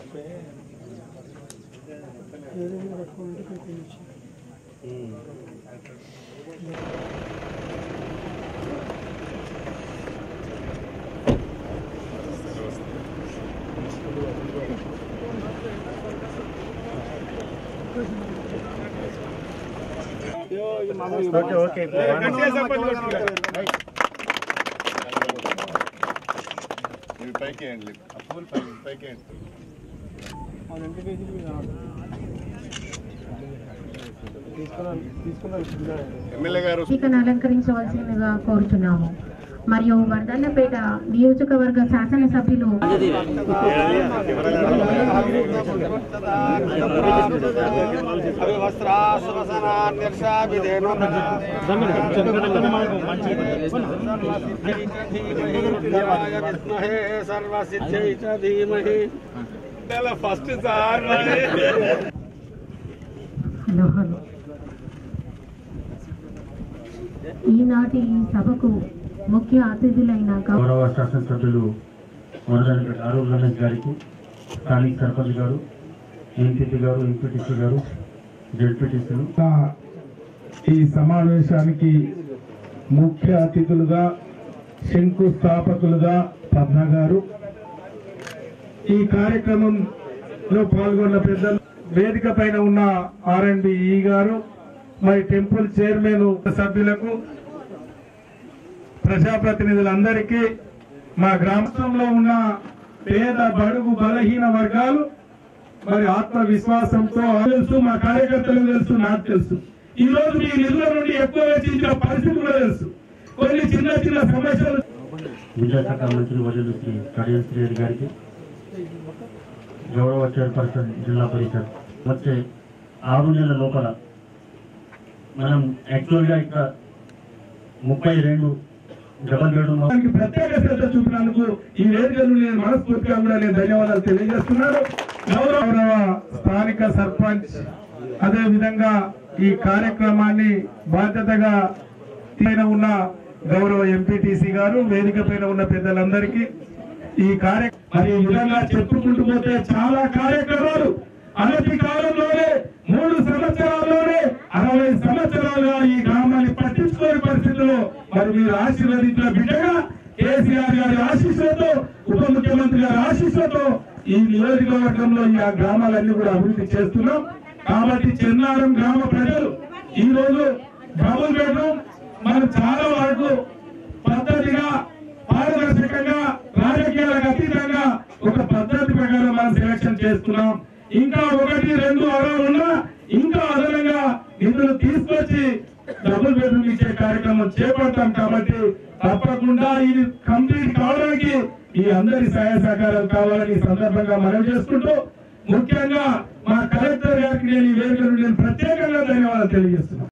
Okay. అలంకరించవలసిందిగా కోరుతున్నాము. మరియు వర్ధన్నపేట నియోజకవర్గ శాసనసభ్యులు ఈనాటి సభకు ముఖ్య అతిథులైన గౌరవ శాసనసభ్యులు వరదనపేట ఆరూరు రమేష్ గారికి, స్థానిక సర్పంచ్ గారు, ఎంపీపీ గారు, ఎంపీటీసీ గారు, జెడ్పీటీసీలు, ఈ సమావేశానికి ముఖ్య అతిథులుగా శంకుస్థాపకులుగా పద్మ గారు, ఈ కార్యక్రమంలో పాల్గొన్న పెద్దలు, వేదిక పైన ఉన్న R&B గారు, మరి టెంపుల్ చైర్మన్ సభ్యులకు, ప్రజాప్రతినిధులందరికీ, మా గ్రామంలో ఉన్న పేద బడుగు బలహీన వర్గాలు మరి ఆత్మవిశ్వాసంతో తెలుసు, మా కార్యకర్తలు తెలుసు, నాకు తెలుసు. ఈ రోజు మీ నిధుల నుండి ఎక్కువ వెచ్చించిన పరిస్థితి కూడా తెలుసు. కొన్ని చిన్న చిన్న సమస్యలు విద్యాశాఖ మంత్రి వర్యులు శ్రీ కడియం శ్రీహరి గారికి, గౌరవ చైర్పర్సన్ జిల్లా పరిషత్, వచ్చే 6 నెలల లోపల మనం యాక్చువల్గా ఇక్కడ 32 డబల్ బెడ్రూమ్ ప్రత్యేక శ్రద్ధ చూపినందుకు ఈ వేదికను నేను మనస్ఫూర్తిగా కూడా నేను ధన్యవాదాలు తెలియజేస్తున్నాను. గౌరవ స్థానిక సర్పంచ్, అదే విధంగా ఈ కార్యక్రమాన్ని బాధ్యతగా ఉన్న గౌరవ ఎంపీటీసీ గారు, వేదిక పైన ఉన్న పెద్దలందరికీ ఈ కార్యక్రమం ఈ విధంగా చెప్పుకుంటూ పోతే చాలా కార్యక్రమాలు అనతి కాలంలోనే 3 సంవత్సరాల్లోనే 60 సంవత్సరాలుగా ఈ గ్రామాన్ని పట్టించుకోని పరిస్థితుల్లో మరి మీరు ఆశీర్వదించిన బిడ్డగా కేసీఆర్ గారి ఆశీస్సులతో, ఉప ముఖ్యమంత్రి గారి ఆశీస్సులతో ఈ నియోజకవర్గంలో ఈ గ్రామాలన్నీ కూడా అభివృద్ధి చేస్తున్నాం. కాబట్టి చెన్నారం గ్రామ ప్రజలు ఈ రోజు డబుల్ బెడ్రూమ్ మనం చాలా వరకు పద్ధతిగా, పారదర్శకంగా, రాజకీయాలకు అతీతంగా ఒక పద్ధతి ప్రకారం మనం సెలక్షన్ చేస్తున్నాం. ఇంకా 1, 2 అర్హులున్నా ఇంకా అదనంగా నిధులు తీసుకొచ్చి డబుల్ బెడ్రూమ్ ఇచ్చే కార్యక్రమం చేపడతాం. కాబట్టి తప్పకుండా ఇది కంప్లీట్ కావడానికి ఈ అందరి సహాయ సహకారాలు కావాలని ఈ సందర్భంగా మనవి చేసుకుంటూ, ముఖ్యంగా మా కలెక్టర్ గారికి నేను ఈ వేదిక నుండి ప్రత్యేకంగా ధన్యవాదాలు తెలియజేస్తున్నాను.